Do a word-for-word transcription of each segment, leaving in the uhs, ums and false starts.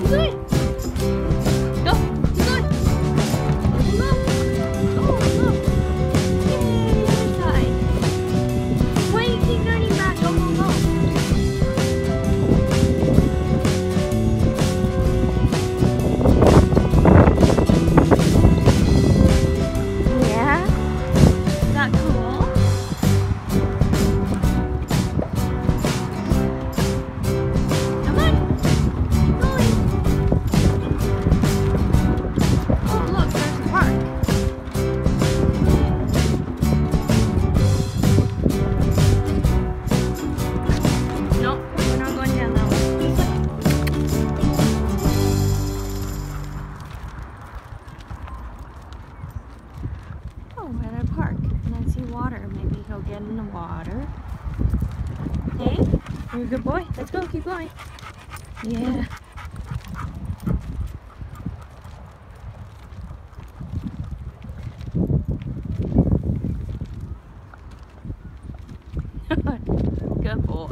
keep going. Go, keep going. Go, go, go. Yay, other side. Why do you keep turning back? Go, go, go. Yeah? Is that cool? Come on. Keep going. Oh, look, there's a park. Nope, we're not going down that way. This way. Oh, we're at a park and I see water. Maybe he'll get in the water. Hey, you're a good boy. Let's go, keep going. Yeah. Good boy.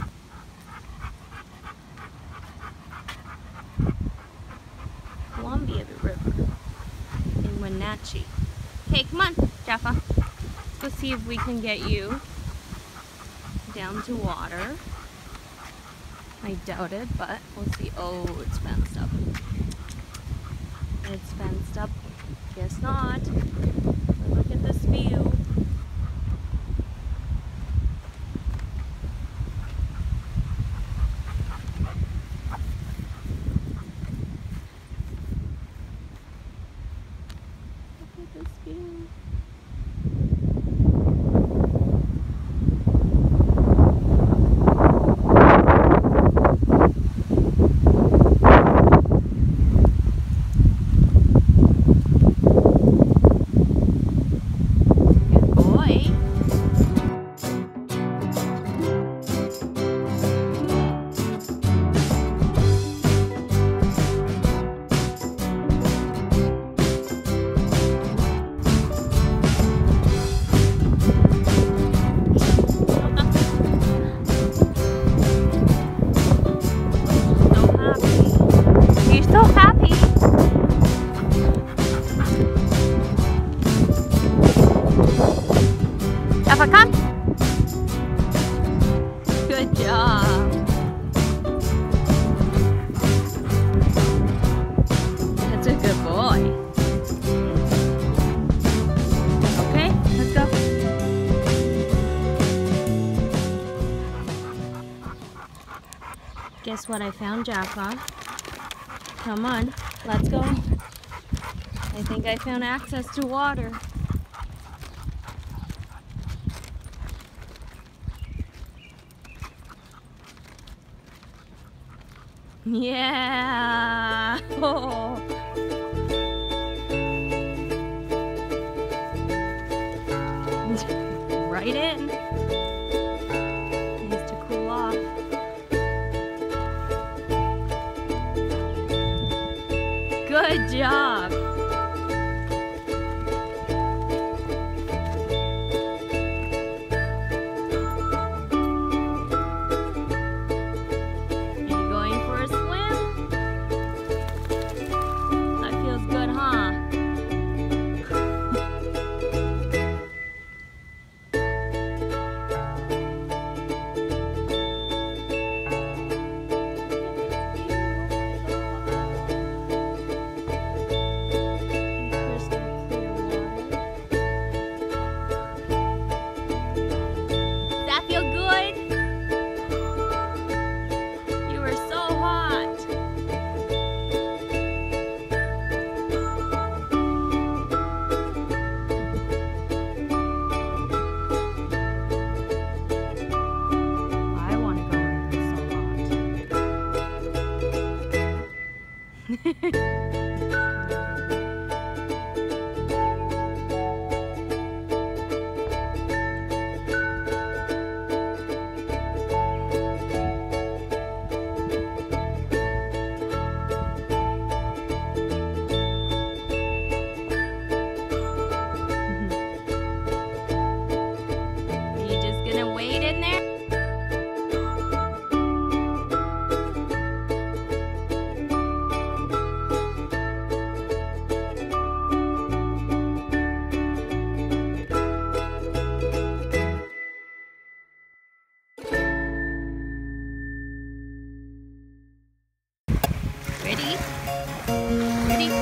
Columbia River in Wenatchee. Okay, come on, Jaffa. Let's go see if we can get you down to water. I doubt it, but we'll see. Oh, it's fenced up. It's fenced up. Guess not. But look at this view. Look at this view. Jaffa, come. Good job. That's a good boy. Okay, let's go. Guess what I found, Jaffa? Come on, let's go. I think I found access to water. Yeah! Oh. Right in. Needs to cool off. Good job!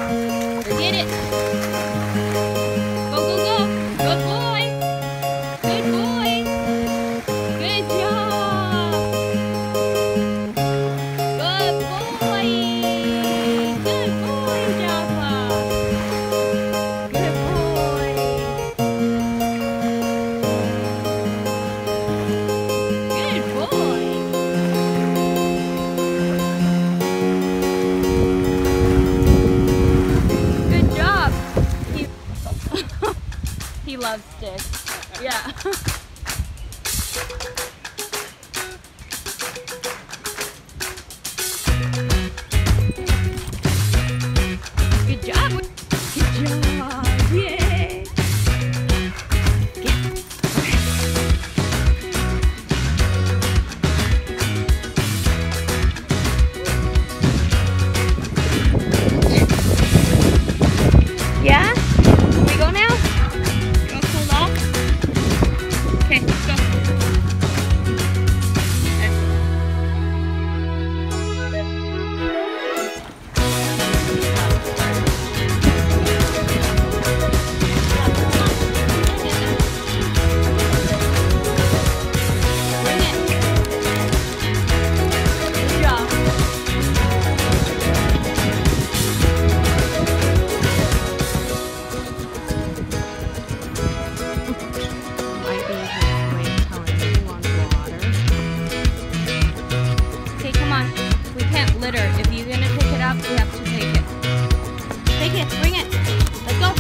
Forget it. Go, go, go. Good boy. Good boy. Good job. Good boy. Good boy, Jaffa. Good boy. Good boy. Good job. He, he loves sticks. Yeah. Good job. Good job. Yay. Get. Yeah? Can we go now? You all cooled off? Okay, let's go. Bring it. Good job. Might be his way of telling me he wants water. Okay, come on. We can't litter. If you're gonna pick it up, we have to take it. Take it. Bring it. Let's go.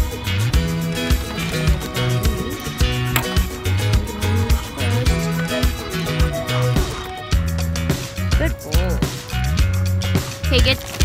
Good boy. Okay, get.